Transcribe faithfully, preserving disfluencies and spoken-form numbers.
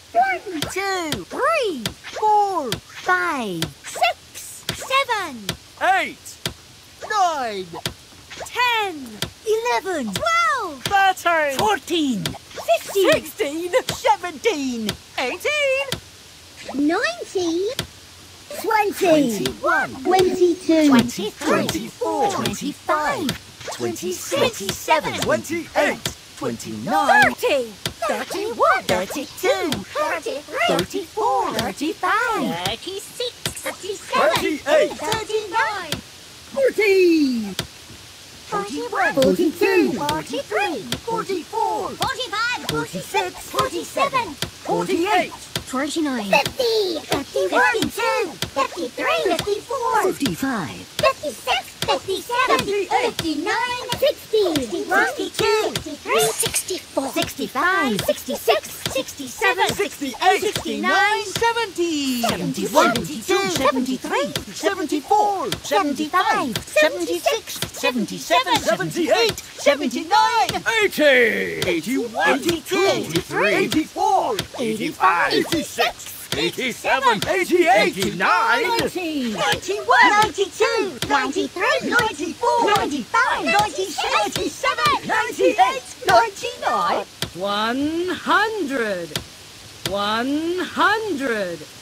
One, two, three, four, five, six, seven, Eight. Nine. ten, eleven, twelve, Thirteen. fourteen, fifteen, Sixteen. Seventeen. Eighteen. nineteen, twenty, Twenty-one. twenty-two, Twenty-three. twenty-four, twenty-five, twenty-six, twenty-seven, Twenty-eight. Twenty-nine. thirty, thirty-one, thirty-two, thirty-three, thirty-four, thirty-five, thirty-six, thirty-seven, Thirty-eight. thirty-nine, Forty. forty-one, forty-two, forty-three, forty-four, forty-five, forty-six, forty-seven, Forty-eight. forty-nine, fifty, fifty-one, fifty-two, fifty-three, fifty-four, Fifty-five. fifty-six, fifty-seven, fifty-nine, sixty, sixty-one, sixty-two, sixty-three, sixty-four, sixty-five, sixty-six, sixty-seven, Sixty-eight. sixty-nine, Seventy. seventy-one, seventy-two, seventy-three, Seventy-four. seventy-five, seventy-six, seventy-seven, Seventy-eight. Seventy-nine. Eighty. Eighty-one. Eighty-two. Eighty-three. Eighty-four. eighty-five, Eighty-six. Eighty-seven. Eighty-eight. Eighty-nine. ninety, ninety-one, ninety-two, ninety-three, ninety-four, ninety-five, ninety-six, ninety-seven, ninety-eight, ninety-nine. One hundred. One hundred.